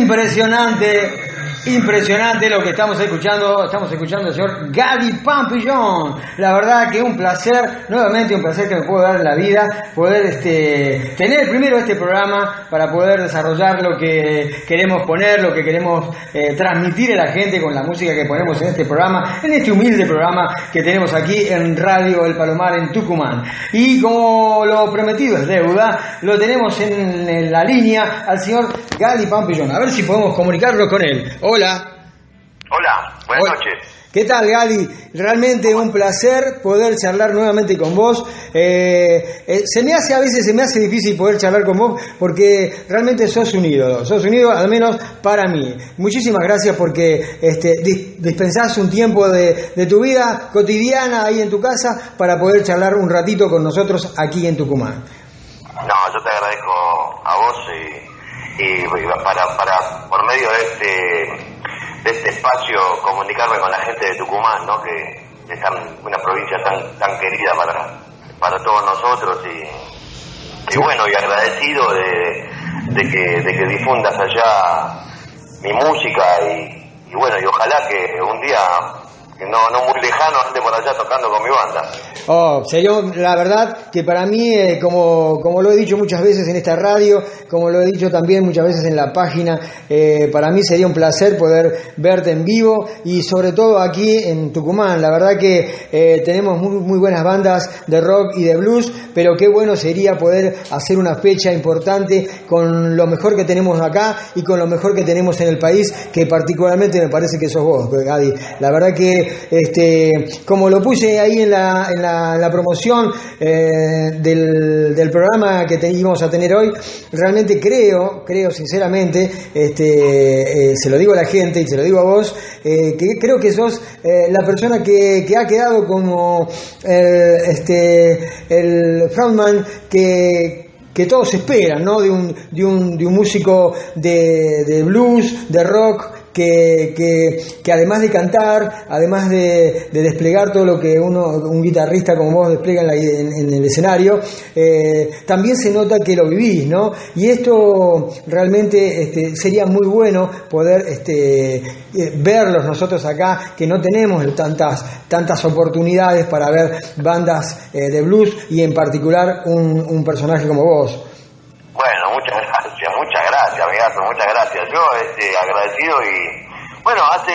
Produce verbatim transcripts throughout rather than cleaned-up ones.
Impresionante, impresionante lo que estamos escuchando. Estamos escuchando al señor Gadi Pampillón. La verdad que un placer, nuevamente un placer que me puedo dar en la vida, poder este, tener primero este programa para poder desarrollar lo que queremos poner, lo que queremos eh, transmitir a la gente con la música que ponemos en este programa, en este humilde programa que tenemos aquí en Radio El Palomar en Tucumán. Y como lo prometido es deuda, lo tenemos en, en la línea al señor Gadi Pampillón. A ver si podemos comunicarlo con él. Hola. Hola, buenas Hola. noches. ¿Qué tal, Gadi? Realmente un placer poder charlar nuevamente con vos. Eh, eh, se me hace a veces, se me hace difícil poder charlar con vos porque realmente sos un ídolo, sos un ídolo al menos para mí. Muchísimas gracias porque este, dis- dispensás un tiempo de, de tu vida cotidiana ahí en tu casa para poder charlar un ratito con nosotros aquí en Tucumán. No, yo te agradezco a vos y, y para, para por medio de este... de este espacio comunicarme con la gente de Tucumán, ¿no? Que es tan, una provincia tan tan querida para para todos nosotros y, y bueno, y agradecido de, de que de que difundas allá mi música y, y bueno, y ojalá que un día que no no muy lejano ande por allá tocando con mi banda. Oh, sería la verdad que para mí, eh, como, como lo he dicho muchas veces en esta radio, como lo he dicho también muchas veces en la página, eh, para mí sería un placer poder verte en vivo y sobre todo aquí en Tucumán. La verdad que eh, tenemos muy, muy buenas bandas de rock y de blues, pero qué bueno sería poder hacer una fecha importante con lo mejor que tenemos acá y con lo mejor que tenemos en el país, que particularmente me parece que sos vos, Gadi. La verdad que, este, como lo puse ahí en la, en la La, la promoción eh, del, del programa que te, íbamos a tener hoy, realmente creo, creo sinceramente, este, eh, se lo digo a la gente y se lo digo a vos, eh, que creo que sos eh, la persona que, que ha quedado como eh, este, el frontman que que todos esperan, ¿no? De un, de un, de un músico de, de blues, de rock, que, que, que además de cantar, además de, de desplegar todo lo que uno, un guitarrista como vos despliega en, la, en, en el escenario, eh, también se nota que lo vivís, ¿no? Y esto realmente este, sería muy bueno poder este, verlos nosotros acá, que no tenemos tantas, tantas oportunidades para ver bandas eh, de blues y en particular un, un personaje como vos. Bueno, muchas gracias, muchas gracias, amigazo, muchas gracias. Yo este, agradecido y, bueno, hace,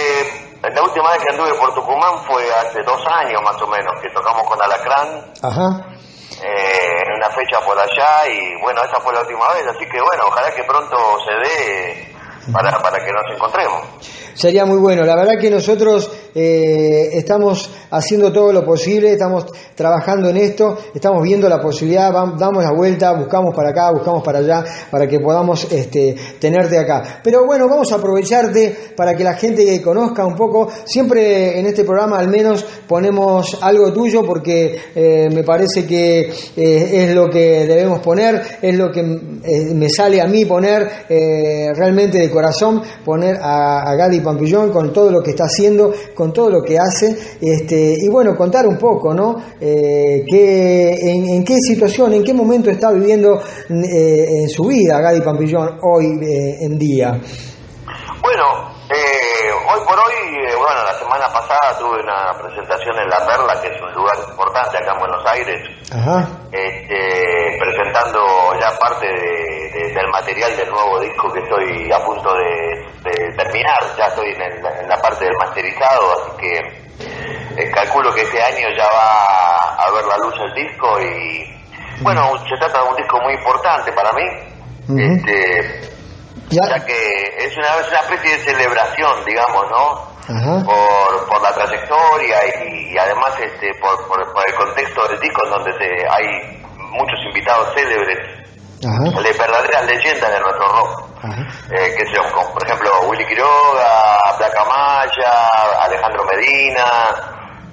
la última vez que anduve por Tucumán fue hace dos años más o menos, que tocamos con Alacrán. Ajá. Eh, en una fecha por allá y, bueno, esa fue la última vez, así que, bueno, ojalá que pronto se dé para, para que nos encontremos. Sería muy bueno. La verdad que nosotros eh, estamos haciendo todo lo posible, estamos trabajando en esto, estamos viendo la posibilidad, vamos, damos la vuelta, buscamos para acá, buscamos para allá, para que podamos este, tenerte acá. Pero bueno, vamos a aprovecharte para que la gente conozca un poco. Siempre en este programa al menos ponemos algo tuyo porque eh, me parece que eh, es lo que debemos poner, es lo que eh, me sale a mí poner eh, realmente de corazón, poner a, a Gadi Pampillón con todo lo que está haciendo, con todo lo que hace, este, y bueno, contar un poco, ¿no? Eh, que, en, en qué situación, en qué momento está viviendo eh, en su vida Gadi Pampillón hoy eh, en día. Bueno, eh, hoy por hoy, eh, bueno, la semana pasada tuve una presentación en La Perla, que es un lugar importante acá en Buenos Aires. Ajá. Este, presentando ya parte de, de, del material del nuevo disco que estoy a punto de, de terminar. Ya estoy en, el, en la parte del masterizado, así que eh, calculo que este año ya va a ver la luz el disco y bueno, se trata de un disco muy importante para mí. Uh-huh. Este, ya. ya que es una, es una especie de celebración, digamos, ¿no? Ajá. Por, por la trayectoria y, y además este por, por, por el contexto del disco en donde se, hay muchos invitados célebres, ajá, de verdaderas leyendas de nuestro rock, eh, que son como, por ejemplo, Willy Quiroga, Placa Maya, Alejandro Medina,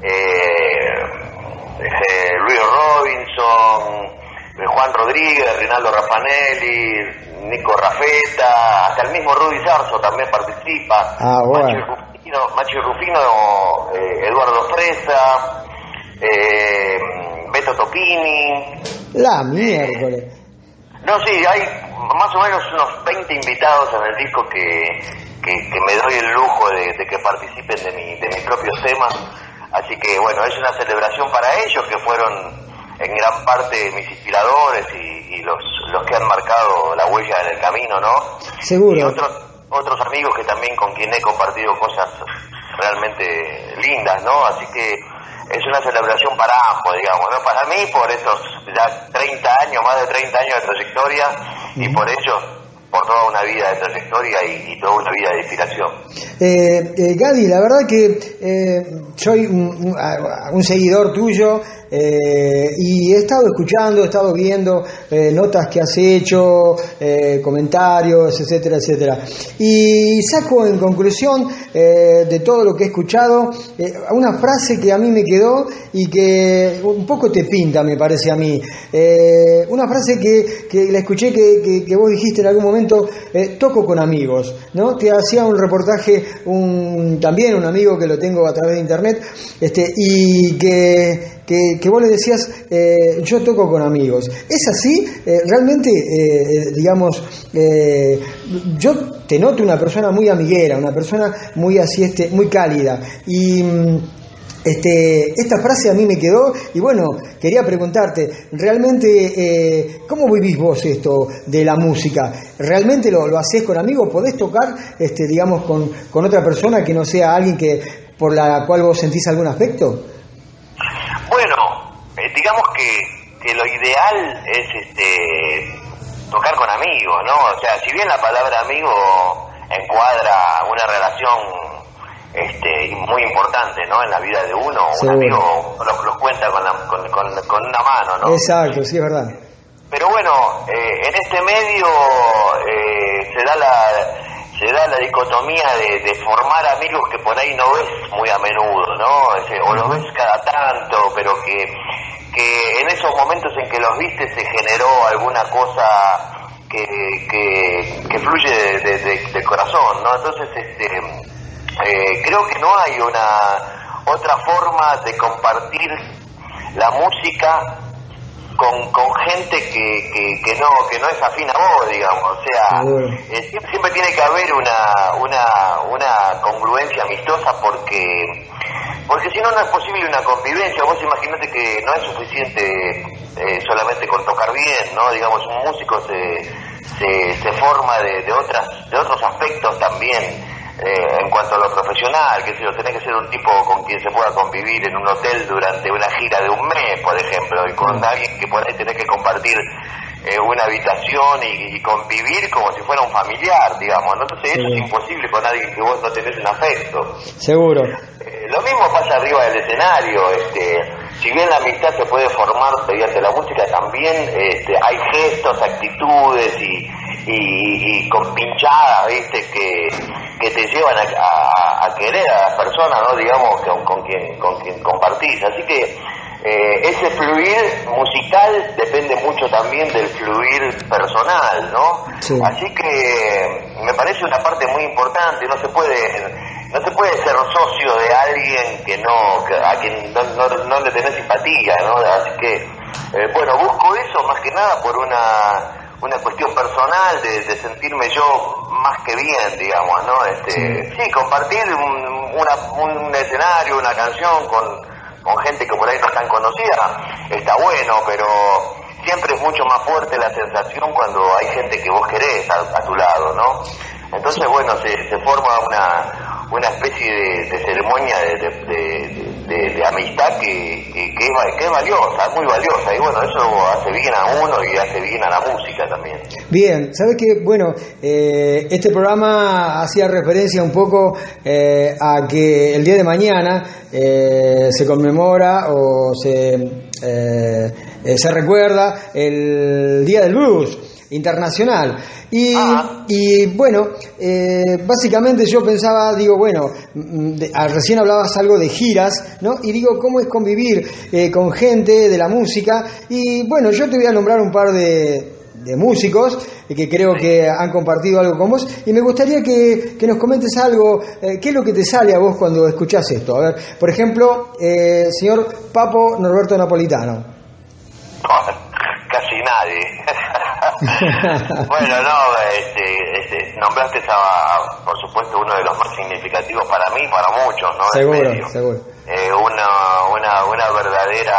eh, eh, Luis Robinson, Juan Rodríguez, Rinaldo Raffanelli, Nico Rafeta, hasta el mismo Rudy Sarzo también participa. Ah, bueno. Machi Rufino, Machi Rufino eh, Eduardo Fresa, eh, Beto Topini. La miércoles. No, sí, hay más o menos unos veinte invitados en el disco que, que, que me doy el lujo de, de que participen de, mi, de mis propios temas. Así que bueno, es una celebración para ellos, que fueron en gran parte mis inspiradores y, y los, los que han marcado la huella en el camino, ¿no? Seguro. Y otros, otros amigos que también con quien he compartido cosas realmente lindas, ¿no? Así que es una celebración para ambos, digamos, ¿no? Para mí, por estos ya treinta años, más de treinta años de trayectoria, uh-huh. y por ellos, por toda una vida de trayectoria y, y toda una vida de inspiración. Eh, eh, Gadi, la verdad que eh, soy un, un, un seguidor tuyo, eh, y he estado escuchando, he estado viendo eh, notas que has hecho, eh, comentarios, etcétera, etcétera. Y saco en conclusión eh, de todo lo que he escuchado eh, una frase que a mí me quedó y que un poco te pinta, me parece a mí. Eh, una frase que, que la escuché que, que, que vos dijiste en algún momento, eh, toco con amigos, ¿no? Te hacía un reportaje un, también un amigo que lo tengo a través de internet, este, y que Que, que vos le decías, eh, yo toco con amigos. ¿Es así? Eh, realmente, eh, digamos, eh, yo te noto una persona muy amiguera, una persona muy así, este, muy cálida. Y este, esta frase a mí me quedó y bueno, quería preguntarte, realmente, eh, ¿cómo vivís vos esto de la música? ¿Realmente lo, lo hacés con amigos? ¿Podés tocar, este, digamos, con, con otra persona que no sea alguien que por la cual vos sentís algún afecto? Bueno, eh, digamos que, que lo ideal es este tocar con amigos, ¿no? O sea, si bien la palabra amigo encuadra una relación este muy importante, ¿no? En la vida de uno, sí, un amigo los, los cuenta con, la, con, con, con una mano, ¿no? Exacto, sí, es verdad. Pero bueno, eh, en este medio eh, se da la... se da la dicotomía de, de formar amigos que por ahí no ves muy a menudo, ¿no? Ese, o los ves cada tanto, pero que, que en esos momentos en que los viste se generó alguna cosa que, que, que fluye de, de, de, del corazón, ¿no? Entonces, este, eh, creo que no hay una otra forma de compartir la música con con gente que, que que no que no es afín a vos, digamos, o sea, eh, siempre, siempre tiene que haber una una una congruencia amistosa, porque porque si no no es posible una convivencia. Vos imaginate que no es suficiente eh, solamente con tocar bien, ¿no? Digamos, un músico se se, se forma de, de otras de otros aspectos también. Eh, en cuanto a lo profesional, que si lo tenés que ser un tipo con quien se pueda convivir en un hotel durante una gira de un mes, por ejemplo, y con alguien que por ahí tenés que compartir eh, una habitación y, y convivir como si fuera un familiar, digamos, ¿no? Entonces eso sí. Es imposible con alguien que vos no tenés un afecto. Seguro. Eh, lo mismo pasa arriba del escenario, este, si bien la amistad se puede formar mediante la música, también este, hay gestos, actitudes y, y, y con pinchadas, ¿viste? que que te llevan a, a, a querer a las personas, ¿no? Digamos, con, con quien con quien compartís. Así que eh, ese fluir musical depende mucho también del fluir personal, ¿no? Sí. Así que me parece una parte muy importante. No se puede no se puede ser socio de alguien que no que, a quien no, no, no le tenés simpatía, ¿no? Así que eh, bueno, busco eso más que nada por una una cuestión personal de, de sentirme yo más que bien, digamos, ¿no? Este, sí, sí compartir un, una, un escenario, una canción con, con gente que por ahí no es tan conocida, está bueno, pero siempre es mucho más fuerte la sensación cuando hay gente que vos querés a, a tu lado, ¿no? Entonces, bueno, se, se forma una, una especie de, de ceremonia de, de, de, de, de amistad que, que, que, es, que es valiosa, muy valiosa, y bueno, eso hace bien a uno y hace bien a la música también. Bien, sabes que, bueno, eh, este programa hacía referencia un poco eh, a que el día de mañana eh, se conmemora o se, eh, eh, se recuerda el Día del Blues internacional y, ah. y bueno, eh, básicamente yo pensaba, digo, bueno, de, a, recién hablabas algo de giras, ¿no? Y digo, ¿cómo es convivir eh, con gente de la música? Y bueno, yo te voy a nombrar un par de, de músicos que creo que han compartido algo con vos y me gustaría que, que nos comentes algo, eh, ¿qué es lo que te sale a vos cuando escuchás esto? A ver, por ejemplo, eh, señor Papo Norberto Napolitano. Casi nadie. Bueno, no, este, este, nombraste a, por supuesto, uno de los más significativos para mí, para muchos, ¿no? Seguro, seguro. Eh, una, una, una verdadera,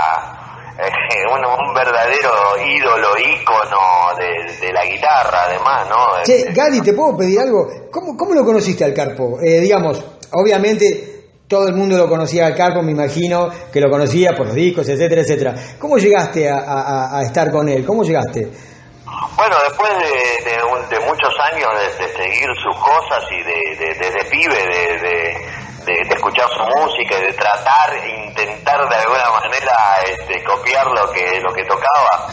eh, un, un verdadero ídolo, ícono de, de la guitarra, además, ¿no? Che, Gadi, ¿te puedo pedir algo? ¿Cómo, cómo lo conociste al Carpo? Eh, digamos, obviamente todo el mundo lo conocía al Carpo, me imagino que lo conocía por los discos, etcétera, etcétera. ¿Cómo llegaste a, a, a estar con él? ¿Cómo llegaste? Bueno, después de, de, un, de muchos años de, de seguir sus cosas y de, de, de, de pibe, de, de, de, de escuchar su música y de tratar, intentar de alguna manera este, copiar lo que lo que tocaba,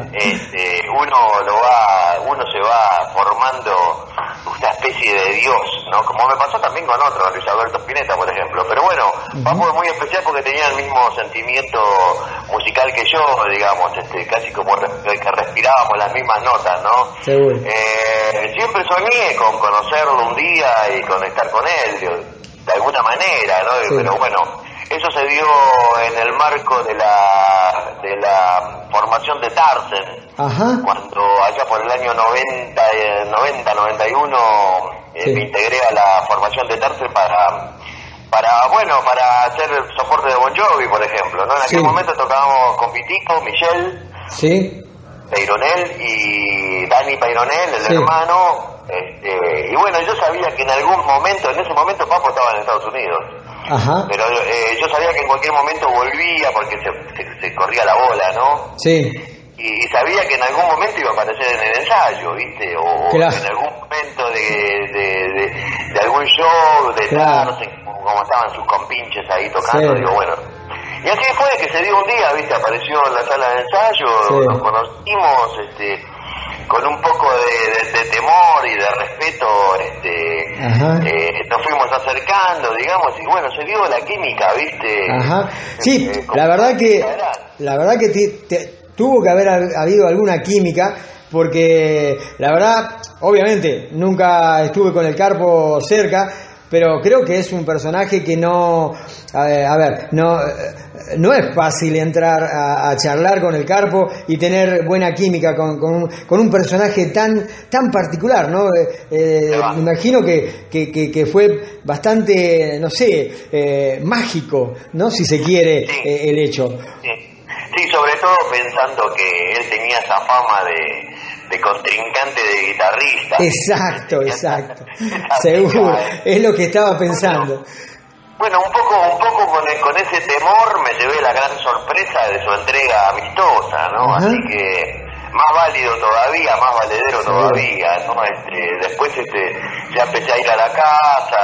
este, uno lo va, uno se va formando una especie de dios, ¿no? Como me pasó también con otro, Luis Alberto Spinetta, por ejemplo. Pero bueno, uh-huh. Papo es muy especial porque tenía el mismo sentimiento musical que yo, digamos, este, casi como re- que respirábamos las mismas notas, ¿no? Seguro. Eh, siempre soñé con conocerlo un día y con estar con él, de, de alguna manera, ¿no? Sí. Pero bueno, eso se dio en el marco de la de la formación de Tarzan. Ajá. Cuando allá por el año noventa, noventa, noventa y uno eh, sí. me integré a la formación de Tarzan para para bueno para hacer el soporte de Bon Jovi, por ejemplo, ¿no? En aquel sí. momento tocábamos con Pitico, Michel, sí. Peyronel y Dani Peyronel, el sí. hermano, este, y bueno, yo sabía que en algún momento, en ese momento Papo estaba en Estados Unidos. Ajá. Pero eh, yo sabía que en cualquier momento volvía porque se, se, se corría la bola, ¿no? Sí. Y, y sabía que en algún momento iba a aparecer en el ensayo, ¿viste? O claro. en algún momento de, de, de, de algún show, de claro. Tarzan, como estaban sus compinches ahí tocando, sí. digo, bueno. Y así fue que se dio un día, ¿viste? Apareció en la sala de ensayo, sí. nos conocimos, este... con un poco de, de, de temor y de respeto, este, eh, nos fuimos acercando, digamos, y bueno, se dio la química, ¿viste? Ajá. Sí, eh, la verdad que, la verdad que te, te, tuvo que haber habido alguna química, porque la verdad, obviamente, nunca estuve con el Carpo cerca, pero creo que es un personaje que no, a ver, a ver no, no es fácil entrar a, a charlar con el Carpo y tener buena química con, con, un, con un personaje tan tan particular, ¿no? Eh, me imagino que, que, que, que fue bastante, no sé, eh, mágico, ¿no? Si se quiere, sí. eh, el hecho. Sí. sí, sobre todo pensando que él tenía esa fama de... de contrincante de guitarrista. Exacto, exacto. Seguro, es lo que estaba pensando. Bueno, un poco un poco con, el, con ese temor me llevé la gran sorpresa de su entrega amistosa, ¿no? Uh-huh. Así que más válido todavía, más valedero Seguro. todavía, ¿no? Este, después este, ya empecé a ir a la casa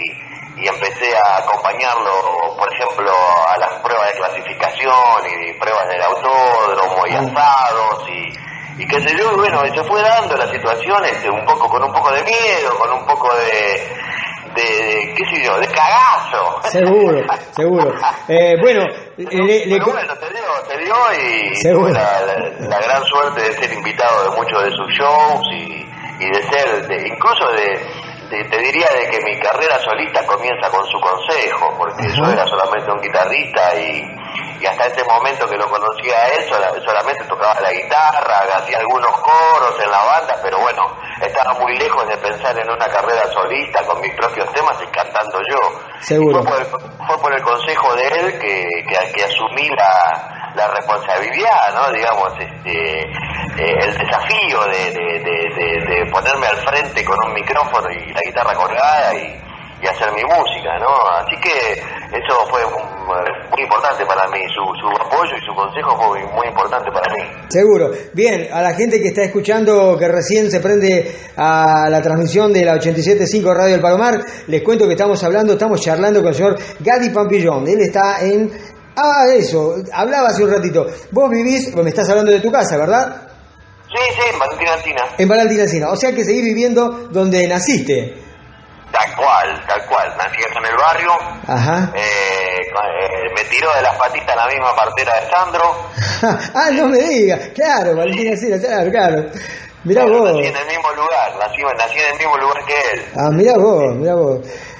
y, y empecé a acompañarlo, por ejemplo, a las pruebas de clasificación y pruebas del autódromo y uh-huh. asados y y qué sé yo, bueno, se fue dando la situación este, un poco con un poco de miedo, con un poco de, de, de qué sé yo, de cagazo. Seguro, seguro. Eh, bueno, le, le... Pero bueno, se dio, se dio y tuve la, la, la gran suerte de ser invitado de muchos de sus shows y, y de ser, de, incluso de... Te, te diría de que mi carrera solista comienza con su consejo, porque Ajá. yo era solamente un guitarrista y, y hasta ese momento que lo conocía a él solamente tocaba la guitarra, hacía algunos coros en la banda, pero bueno, estaba muy lejos de pensar en una carrera solista con mis propios temas y cantando yo. Seguro. Y fue, por el, fue por el consejo de él que, que, que asumí la, la responsabilidad, ¿no? Digamos, este, eh, el desafío de, de, de, de, de ponerme al frente con un micrófono y la guitarra colgada y, y hacer mi música, ¿no? Así que eso fue muy importante para mí, su, su apoyo y su consejo fue muy importante para mí. Seguro. Bien, a la gente que está escuchando, que recién se prende a la transmisión de la ochenta y siete punto cinco Radio del Palomar, les cuento que estamos hablando, estamos charlando con el señor Gadi Pampillón. Él está en... Ah, eso, hablaba hace un ratito. Vos vivís, me estás hablando de tu casa, ¿verdad? Sí, sí, en Valentina Alsina. En Valentina Alsina, o sea que seguís viviendo donde naciste. Tal cual, tal cual. Nací en el barrio. Ajá. Eh, eh, me tiró de las patitas la misma partera de Sandro. Ah, no me digas. Claro, Valentina Alsina, claro, claro. Mirá Pero vos. Nací en el mismo lugar, nací, nací en el mismo lugar que él. Ah, mirá vos, mirá vos.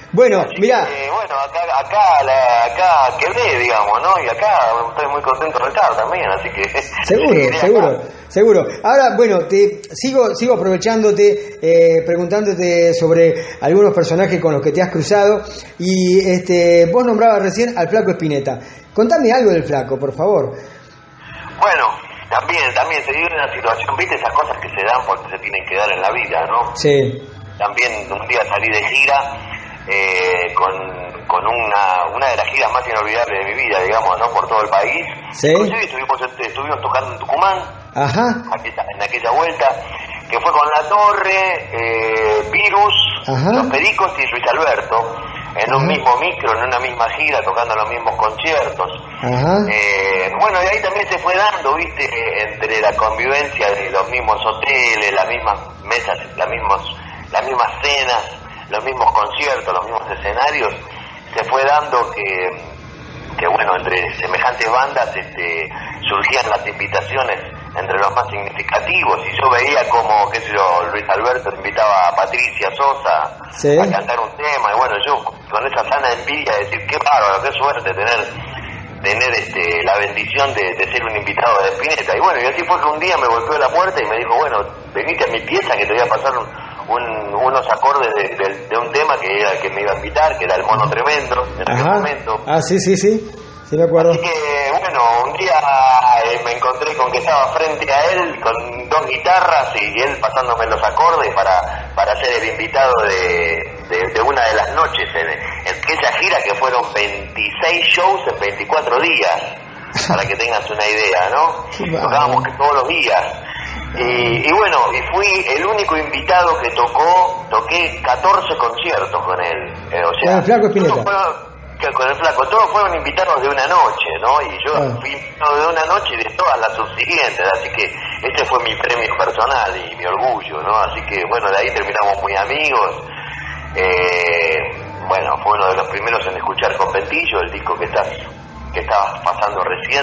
Bueno, mirá. Eh, bueno, acá, acá, la, acá quedé, digamos, ¿no? Y acá estoy muy contento de estar también, así que... Seguro, seguro, seguro. Ahora, bueno, te sigo sigo aprovechándote, eh, preguntándote sobre algunos personajes con los que te has cruzado. Y este vos nombrabas recién al Flaco Spinetta. Contame algo del Flaco, por favor. Bueno, también, también se dio una situación, viste, esas cosas que se dan porque se tienen que dar en la vida, ¿no? Sí. También un día salí de gira eh, con, con una, una de las giras más inolvidables de mi vida, digamos, ¿no? Por todo el país. Sí. Inclusive estuvimos, estuvimos tocando en Tucumán, Ajá. aquella, en aquella vuelta, que fue con La Torre, eh, Virus, Ajá. Los Pericos y Luis Alberto, en un Ajá. mismo micro, en una misma gira, tocando los mismos conciertos. Ajá. Eh, bueno, de ahí también se fue dando, viste, entre la convivencia de los mismos hoteles, las mismas mesas, las mismas, las mismas cenas, los mismos conciertos, los mismos escenarios, se fue dando que, que bueno, entre semejantes bandas este, surgían las invitaciones entre los más significativos, y yo veía como, qué sé yo, Luis Alberto invitaba a Patricia Sosa, sí, a cantar un tema, y bueno, yo con esa sana envidia de decir, qué bárbaro, qué suerte tener tener este la bendición de, de ser un invitado de Spinetta. Y bueno, y así fue que un día me golpeó la puerta y me dijo, bueno, venite a mi pieza que te voy a pasar un, un, unos acordes de, de, de un tema que era que me iba a invitar, que era El Mono Tremendo, en aquel momento. Ah, sí, sí, sí. Sí, me acuerdo. Así que, bueno, un día eh, me encontré con que estaba frente a él con dos guitarras y él pasándome los acordes para, para ser el invitado de, de, de una de las noches en, en aquella gira, que fueron veintiséis shows en veinticuatro días, para que tengas una idea, ¿no? Tocábamos que todos los días. Y, y bueno, y fui el único invitado que tocó, toqué catorce conciertos con él. Eh, o sea, el Flaco Spinetta. Con el Flaco, todos fueron invitados de una noche, ¿no? Y yo ah. fui invitado de una noche y de todas las subsiguientes, así que este fue mi premio personal y mi orgullo, ¿no? Así que, bueno, de ahí terminamos muy amigos. Eh, bueno, fue uno de los primeros en escuchar Conventillo, el disco que estás que estabas pasando recién.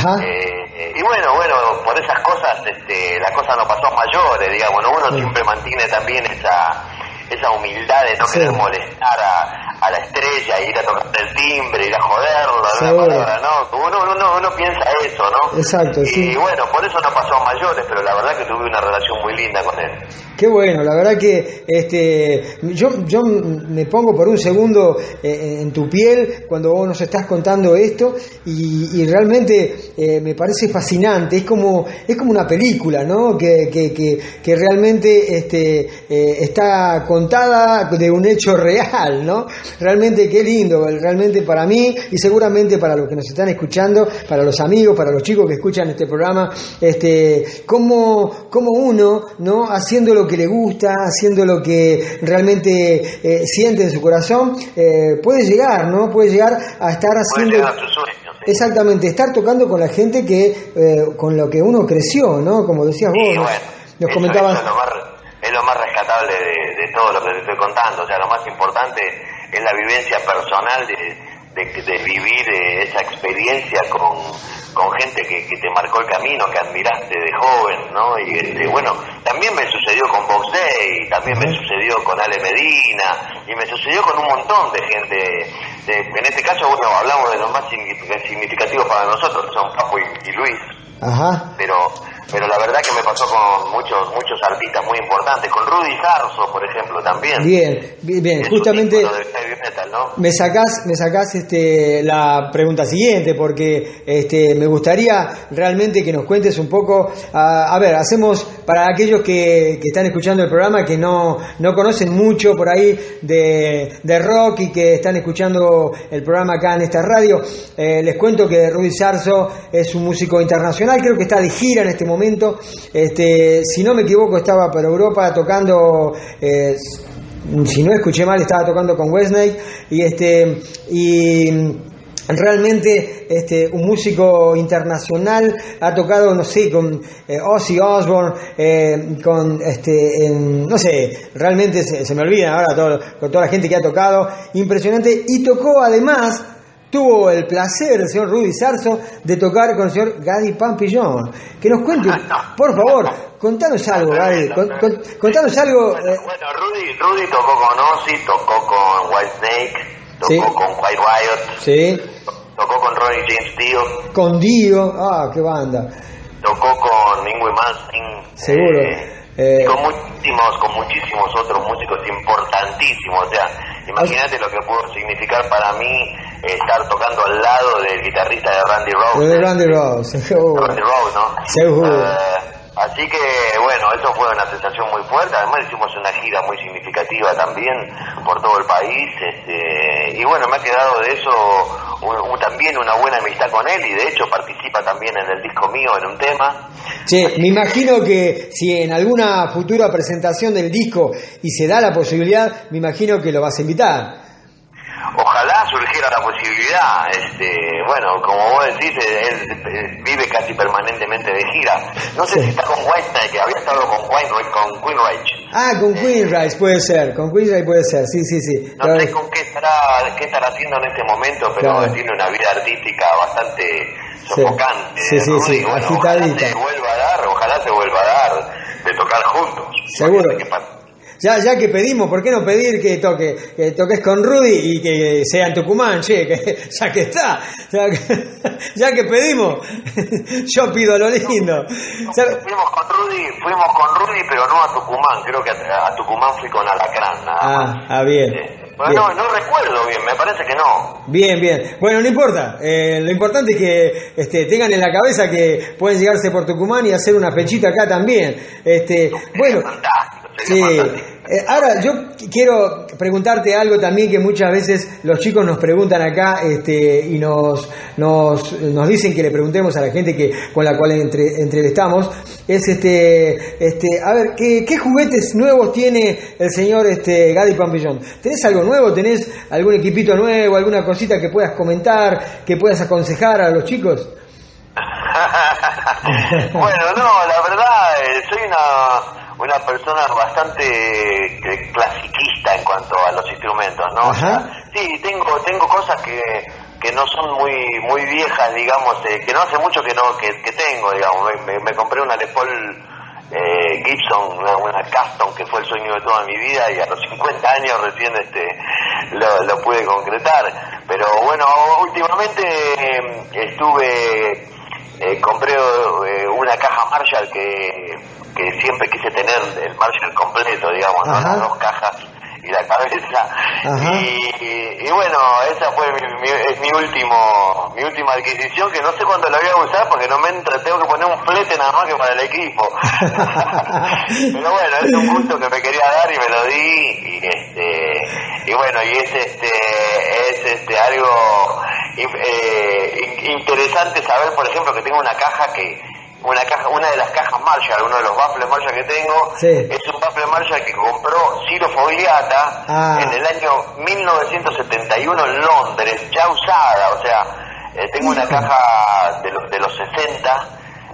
Eh, y bueno, bueno, por esas cosas, este, la cosa no pasó a mayores, digamos, ¿no? Uno sí. siempre mantiene también esa esa humildad de no sí. querer molestar a, a la estrella, ir a tocar el timbre, ir a joderlo, alguna palabra, ¿no? Uno, uno, uno piensa eso, ¿no? Exacto, y, sí. Y bueno, por eso no pasó a mayores, pero la verdad que tuve una relación muy linda con él. Qué bueno, la verdad que este yo yo me pongo por un segundo eh, en tu piel cuando vos nos estás contando esto y, y realmente eh, me parece fascinante, es como es como una película, ¿no? Que que que, que realmente este eh, está contada de un hecho real, ¿no? Realmente qué lindo, realmente para mí y seguramente para los que nos están escuchando, para los amigos, para los chicos que escuchan este programa, este cómo cómo uno, ¿no? Haciendo lo que le gusta, haciendo lo que realmente eh, siente en su corazón, eh, puede llegar, ¿no? Puede llegar a estar haciendo... Puede llegar a sus sueños, sí. Exactamente, estar tocando con la gente que eh, con lo que uno creció, ¿no? Como decías vos, sí, nos, bueno, nos eso, comentabas... Eso es, lo más, es lo más rescatable de, de todo lo que te estoy contando, o sea, lo más importante es la vivencia personal de... De, de vivir eh, esa experiencia con, con gente que, que te marcó el camino, que admiraste de joven, ¿no? Y este, bueno, también me sucedió con Box Day, también me sucedió con Ale Medina, y me sucedió con un montón de gente. De, en este caso, bueno, hablamos de los más significativos para nosotros, que son Papo y, y Luis. Ajá. Pero pero la verdad que me pasó con muchos muchos artistas muy importantes, con Rudy Sarzo, por ejemplo, también. Bien, bien, bien. Justamente de heavy metal, ¿no? me sacás, me sacás este, la pregunta siguiente, porque este, me gustaría realmente que nos cuentes un poco, a, a ver, hacemos para aquellos que, que están escuchando el programa, que no, no conocen mucho por ahí de, de rock y que están escuchando el programa acá en esta radio, eh, les cuento que Rudy Sarzo es un músico internacional, creo que está de gira en este momento. Este, si no me equivoco, estaba por Europa tocando, eh, si no escuché mal, estaba tocando con Wesnake y este y realmente este un músico internacional, ha tocado, no sé, con eh, Ozzy Osbourne, eh, con este eh, no sé, realmente se, se me olvida ahora todo, con toda la gente que ha tocado, impresionante, y tocó además tuvo el placer, el señor Rudy Sarzo, de tocar con el señor Gadi Pampillón. Que nos cuente, por favor, contanos algo, Gadi, con, con, contanos algo. Bueno, eh. bueno Rudy, Rudy tocó con Ozzy, tocó con Whitesnake, tocó Sí. con White Riot, Sí, tocó con Ronnie James Dio, con Dio, ah, qué banda. tocó con Ingrid Malmsteen, Seguro. eh, Eh, y con muchísimos, con muchísimos otros músicos importantísimos. O sea, imagínate lo que pudo significar para mí eh, estar tocando al lado del guitarrista de Randy Rhoads. de Randy Rhoads, seguro. Randy Rhoads, ¿no? Seguro. Eh, Así que, bueno, eso fue una sensación muy fuerte. Además hicimos una gira muy significativa también por todo el país. Este, y bueno, me ha quedado de eso un, un, también una buena amistad con él, y de hecho participa también en el disco mío en un tema. Che, me imagino que si en alguna futura presentación del disco y se da la posibilidad, me imagino que lo vas a invitar. Ojalá surgiera la posibilidad. Este, bueno, como vos decís, él, él vive casi permanentemente de gira. No sé Sí. si está con Whitesnake, que había estado con Queen, con Queen Rage. Ah, con Queenrise puede ser, con Queenrise puede ser, sí, sí, sí. No sé con qué estará, qué estará haciendo en este momento, pero Claro. tiene una vida artística bastante sofocante. Sí, sí, Rudy. sí, Bueno, agitadita. ojalá se vuelva a dar, ojalá se vuelva a dar de tocar juntos. Seguro. Imagínate qué pa- Ya, ya que pedimos, ¿por qué no pedir que toque, que toques con Rudy y que sea en Tucumán, che, que, ya que está, ya que, ya que pedimos, yo pido a lo lindo. ¿Sabe? Fuimos con Rudy, fuimos con Rudy, pero no a Tucumán. Creo que a, a Tucumán fui con Alacrán, nada más. Ah, ah, bien. Sí. Bueno, no, no recuerdo bien, me parece que no. Bien, bien. Bueno, no importa. Eh, lo importante es que este, tengan en la cabeza que pueden llegarse por Tucumán y hacer una fechita acá también. Este, bueno, Fantástico, sí. sería fantástico. Eh, ahora yo qu- quiero preguntarte algo también que muchas veces los chicos nos preguntan acá, este, y nos, nos, nos dicen que le preguntemos a la gente que con la cual entre- entrevistamos. Es este, este, a ver, ¿qué, qué juguetes nuevos tiene el señor este, Gadi Pampillón? ¿Tenés algo nuevo? ¿Tenés algún equipito nuevo? ¿Alguna cosita que puedas comentar, que puedas aconsejar a los chicos? Bueno, no, la verdad, eh, soy una una persona bastante eh, clasiquista en cuanto a los instrumentos, ¿no? O sea, sí, tengo tengo cosas que, que no son muy muy viejas, digamos, eh, que no hace mucho que no que, que tengo, digamos. Me, me compré una Les Paul eh, Gibson, una, una Custom, que fue el sueño de toda mi vida, y a los cincuenta años recién este lo, lo pude concretar. Pero bueno, últimamente eh, estuve eh, compré eh, una caja Marshall que que siempre quise tener, el Marshall completo, digamos, ¿no? Las dos cajas y la cabeza. Y, y bueno, esa fue mi, mi, es mi último mi última adquisición, que no sé cuándo la voy a usar porque no me entra, tengo que poner un flete nada más que para el equipo. Pero bueno, es un gusto que me quería dar y me lo di, y este y bueno, y es este es este algo eh, interesante saber, por ejemplo, que tengo una caja que una caja, una de las cajas Marshall, uno de los baffles Marshall que tengo, sí. es un baffle Marshall que compró Ciro Fogliata ah. en el año mil novecientos setenta y uno en Londres, ya usada. O sea, eh, tengo una caja de los de los sesenta,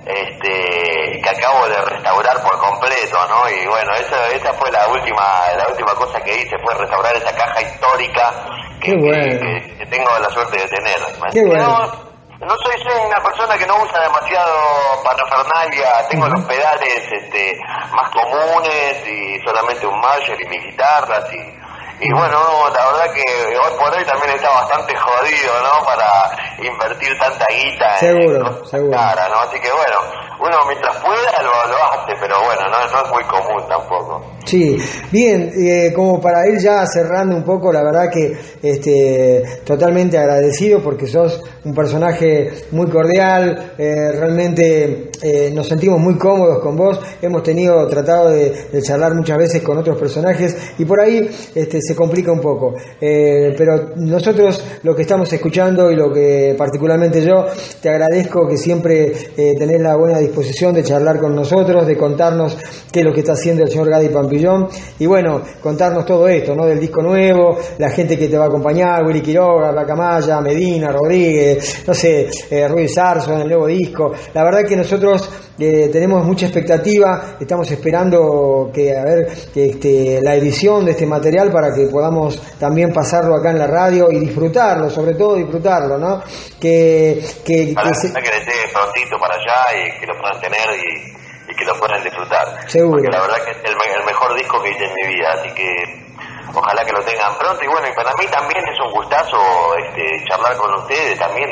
este, que acabo de restaurar por completo, ¿no? Y bueno, esa esa fue la última la última cosa que hice, fue restaurar esa caja histórica que, bueno. que, que, que tengo la suerte de tener. Qué bueno. No soy, soy una persona que no usa demasiado parafernalia, tengo uh-huh. los pedales este, más comunes y solamente un Marshall y mis guitarras y, y bueno, la verdad que hoy por hoy también está bastante jodido, ¿no? Para invertir tanta guita seguro, en seguro. cara, ¿no? Así que bueno, uno mientras pueda lo, lo hace, pero bueno, no, no es muy común tampoco. Sí, bien, eh, como para ir ya cerrando un poco, la verdad que este, totalmente agradecido porque sos un personaje muy cordial, eh, realmente eh, nos sentimos muy cómodos con vos, hemos tenido, tratado de, de charlar muchas veces con otros personajes y por ahí este, se complica un poco, eh, pero nosotros lo que estamos escuchando y lo que particularmente yo, te agradezco que siempre eh, tenés la buena disposición de charlar con nosotros, de contarnos qué es lo que está haciendo el señor Gadi Pampillón Pampillón, y bueno, contarnos todo esto, ¿no? Del disco nuevo, la gente que te va a acompañar, Willy Quiroga, Bacamaya, Medina, Rodríguez, no sé, eh, Ruiz Arzo en el nuevo disco. La verdad que nosotros eh, tenemos mucha expectativa, estamos esperando que a ver que este, la edición de este material para que podamos también pasarlo acá en la radio y disfrutarlo, sobre todo disfrutarlo, ¿no? Que, que, Ojalá que, se... que le llegue prontito para allá y que lo puedan tener y, y que lo puedan disfrutar. Seguro. Porque la verdad que es el, el mejor disco que hice en mi vida, así que ojalá que lo tengan pronto. Y bueno, y para mí también es un gustazo este, charlar con ustedes, también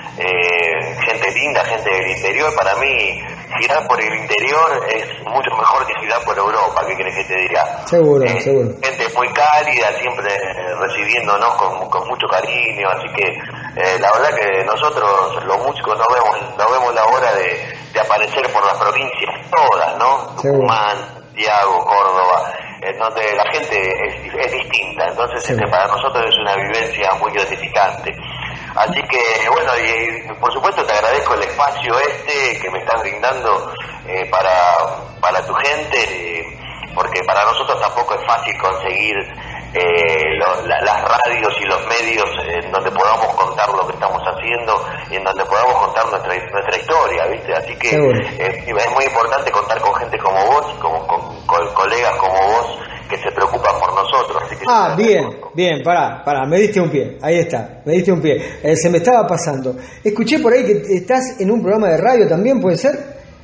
eh, gente linda, gente del interior. Para mí girar por el interior es mucho mejor que girar por Europa, ¿qué querés que te diga? Seguro, eh, seguro. Gente muy cálida, siempre recibiéndonos con, con mucho cariño, así que eh, la verdad que nosotros los músicos no vemos, no vemos la hora de, de aparecer por las provincias todas, ¿no? Tucumán, Santiago, Córdoba, en donde la gente es, es distinta, entonces sí. este, para nosotros es una vivencia muy gratificante. Así que, bueno, y, y por supuesto te agradezco el espacio este que me estás brindando eh, para, para tu gente, eh, porque para nosotros tampoco es fácil conseguir eh, lo, la, las radios y los medios en donde podamos contar lo que estamos haciendo y en donde podamos contar nuestra nuestra historia, ¿viste? Así que eh, es muy importante contar con gente como vos, como, con, con colegas como vos, que se preocupan por nosotros. Así que ah, bien, bien, pará, pará, me diste un pie, ahí está, me diste un pie, eh, se me estaba pasando. Escuché por ahí que estás en un programa de radio también, ¿puede ser?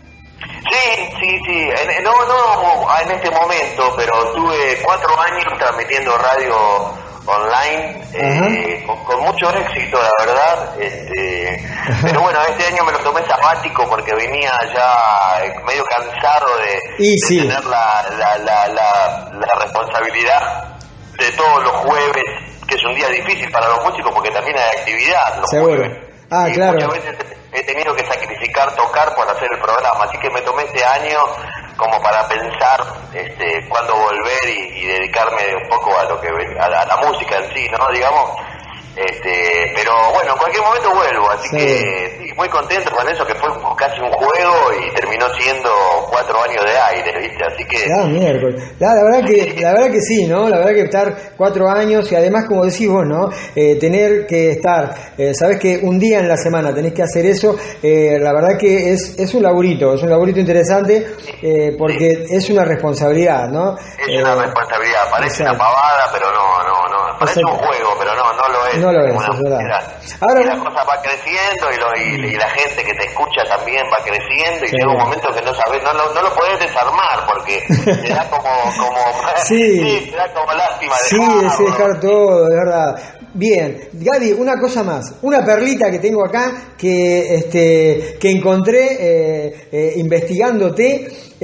Sí, sí, sí, en, no, no en este momento, pero tuve cuatro años transmitiendo radio online, eh, con, con mucho éxito, la verdad, este, pero bueno, este año me lo tomé sabático porque venía ya medio cansado de, y de sí. tener la, la, la, la, la responsabilidad de todos los jueves, que es un día difícil para los músicos porque también hay actividad los Seguro. jueves. Ah, y claro. muchas veces he tenido que sacrificar tocar por hacer el programa, así que me tomé este año como para pensar este, cuándo volver y, y dedicarme un poco a lo que a la, a la música en sí, ¿no? Digamos, este, pero bueno, en cualquier momento vuelvo, así sí. que sí, muy contento con eso, que fue casi un juego y terminó siendo cuatro años de aire, ¿viste? Así que... Ah, miércoles. La, la verdad que la verdad que sí, ¿no? La verdad que estar cuatro años y además, como decís vos, ¿no? Eh, tener que estar, eh, sabés que un día en la semana tenés que hacer eso, eh, la verdad que es, es un laburito, es un laburito interesante, eh, porque sí. es una responsabilidad, ¿no? Es eh, una responsabilidad, parece exacto. una pavada, pero no, no, no, parece exacto. un juego, pero no, no lo es. No lo es, es verdad. Ahora, y la cosa va creciendo y, lo, y, y la gente que te escucha también va creciendo y sí. llega un momento que no sabes, no, no, no lo podés desarmar porque te da como, como, sí. sí, te da como lástima sí, dejarlo. Sí, dejar todo, de verdad. Bien, Gaby, una cosa más, una perlita que tengo acá que este que encontré eh, eh, investigándote,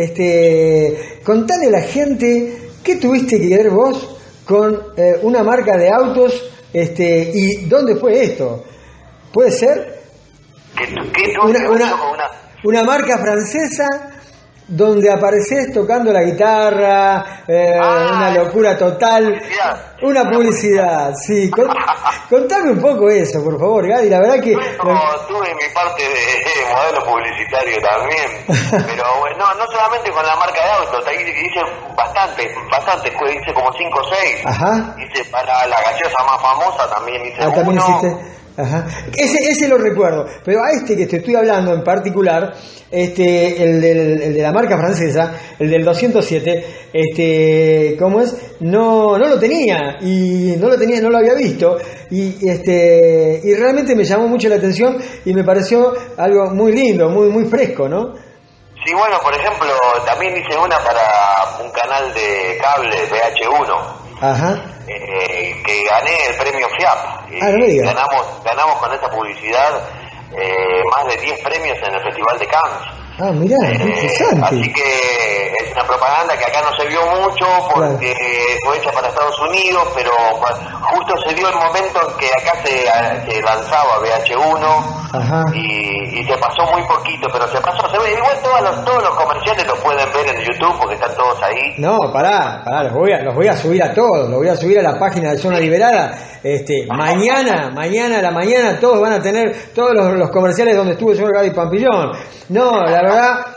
este, contale a la gente qué tuviste que ver vos con eh, una marca de autos. Este, ¿y dónde fue esto? ¿Puede ser? ¿Qué, qué una, una, una... una marca francesa donde apareces tocando la guitarra, eh, ah, una locura total, publicidad. una publicidad, sí. Contame un poco eso, por favor, Gaby, la verdad que... Bueno, tuve mi parte de modelo publicitario también, pero bueno, no, no solamente con la marca de autos, hice bastante, bastante, hice como cinco o seis, ajá. hice para la gaseosa más famosa, también hice ah, uno. ¿también hiciste? Ajá. Ese, ese lo recuerdo, pero a este que te estoy hablando en particular, este, el, del, el de la marca francesa, el del doscientos siete, este, ¿cómo es? No, no lo tenía y no lo tenía, no lo había visto y este, y realmente me llamó mucho la atención y me pareció algo muy lindo, muy, muy fresco, ¿no? Sí, bueno, por ejemplo, también hice una para un canal de cable V H uno. Ajá. Eh, que gané el premio F I A P. Ah, no me digas. ganamos, ganamos con esa publicidad eh, más de diez premios en el Festival de Cannes. Ah, mirá, eh, interesante. Así que es una propaganda que acá no se vio mucho porque claro. fue hecha para Estados Unidos, pero justo se dio el momento en que acá se, se lanzaba V H uno. Ajá. Y, y se pasó muy poquito, pero se pasó, se ve, igual todos los, todos los comerciales los pueden ver en YouTube porque están todos ahí. No, pará, pará, los voy a, los voy a subir a todos, los voy a subir a la página de Zona Liberada. Este, mañana, mañana a la mañana todos van a tener todos los, los comerciales donde estuvo el señor Gaby Pampillón. No, la verdad,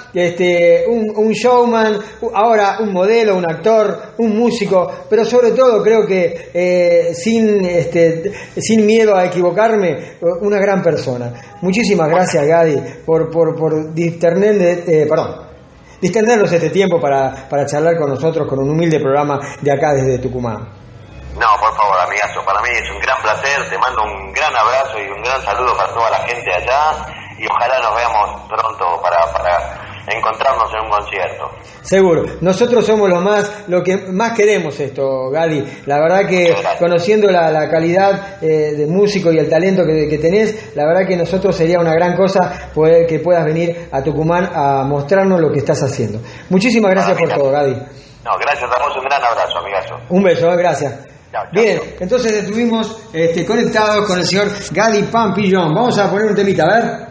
este, un, un showman, ahora un modelo, un actor, un músico, pero sobre todo creo que eh, sin, este, sin miedo a equivocarme, una gran persona. Muchísimas gracias, Gadi, por, por, por distender, eh, perdón, distendernos este tiempo para, para charlar con nosotros con un humilde programa de acá desde Tucumán. No, por favor, amigazo, para mí es un gran placer, te mando un gran abrazo y un gran saludo para toda la gente allá y ojalá nos veamos pronto para, para encontrarnos en un concierto. Seguro, nosotros somos los más, lo que más queremos esto, Gadi. La verdad que conociendo la, la calidad eh, de músico y el talento que, que tenés, la verdad que nosotros sería una gran cosa poder que puedas venir a Tucumán a mostrarnos lo que estás haciendo. Muchísimas gracias por todo, Gadi. No, gracias, damos un gran abrazo, amigazo. Un beso, gracias. Chao, chao, Bien, chao. entonces estuvimos este, conectados con el señor Gadi Pampillón. Vamos a poner un temita, a ver.